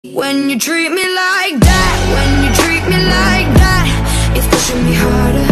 When you treat me like that, when you treat me like that, it's pushing me harder.